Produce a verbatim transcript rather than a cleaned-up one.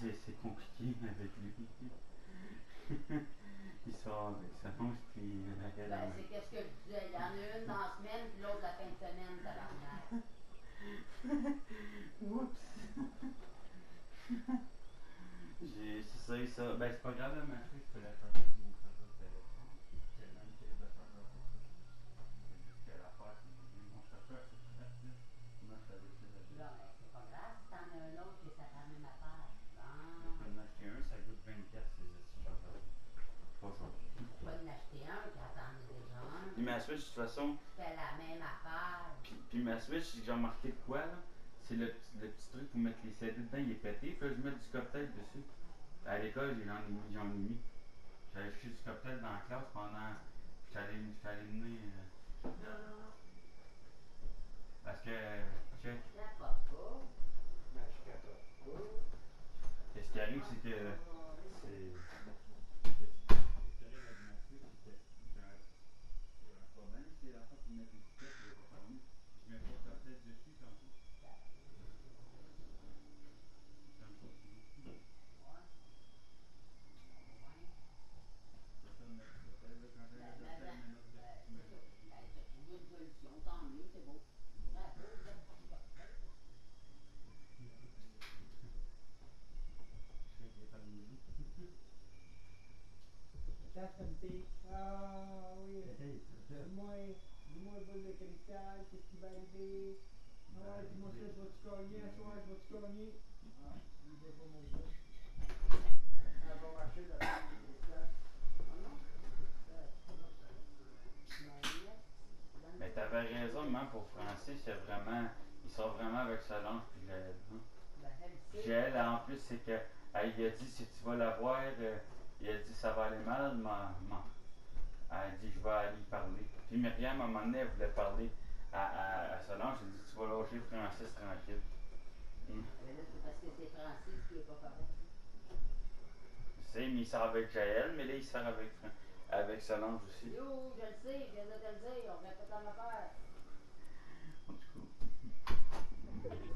c'est compliqué avec lui. Il sort avec sa manche, puis la gueule. Ben, c'est qu'est-ce que je disais. Il y en a une dans la semaine, puis l'autre la fin de semaine, tabarnak. Oups! J'ai. C'est ça et ça. Ben, c'est pas grave, ma fille, je peux la faire avec mon frère au téléphone. C'est même qu'elle va faire ça pour ça. C'est juste que l'affaire, c'est que mon chauffeur, c'est très là. Moi, je savais que c'est Là, mais c'est pas grave si t'en as un autre qui est la même affaire. je peux Bon. en acheter un, ça coûte vingt piastres ces chauffeurs. Pas cher. Tu vas en acheter un quand t'en as déjà un. Puis ma Switch, de toute façon, C'est la même affaire. puis, puis ma Switch, j'ai remarqué de quoi, là? C'est le, petit- le petit truc pour mettre les C D dedans, il est pété. Puis là, je mets du cocktail dessus. À l'école, j'en ai mis, j'en ai mis. J'avais jeté du cocktail dans la classe pendant. J'étais allé, j'étais allé mener. Euh, parce que, check, Capote pas. Ben, je capote pas. qu'est-ce qui arrive, c'est que. C'est. C'est la fois pour mettre l'étiquette, je vais pas fermer. Je mets pas de cocktail dessus, comme ça. Comme ça, sinon. Ouais. Ça, ça, mettre du cocktail, là, quand j'ai Ben, le ben, cocktail, ben, mais là, je ben, je mets c'est ça. ça. Ben, t'as trouvé une solution, tant mieux, c'est beau. Bravo, là, tu vas faire. Je fais qu'il y a pas de musique. Ça, ça me dit, ah oui, Essaye, ça. dis-moi, dis-moi, boule de cristal, qu'est-ce qui va arriver? Ah ouais, dis-moi ça, je vais-tu gagner, à soir, je vais-tu gagner? Ah, il ne pas mon jeu. Ça va marcher, la boule de cristal. Oh non? Ça, c'est pas ça. Mais là, donne- Mais t'avais raison, même pour Francis, c'est vraiment. Il sort vraiment avec sa langue puis Jaël. Hein? Ben, elle sait. Jaël, en plus, c'est que. Elle lui a dit si tu vas la voir, euh, il a dit ça va aller mal, mais. Elle a dit je vais aller y parler. Puis Myriam, à un moment donné, elle voulait parler à, à, à Solange. Elle a dit tu vas lâcher Francis tranquille. Hum. Mais là, c'est parce que c'est Francis qui est pas correct. Tu sais, mais il sort avec Jaël, mais là, il sort avec, avec Solange aussi. Yo, je le sais, je viens de te le dire, on répète la même affaire. En tout cas.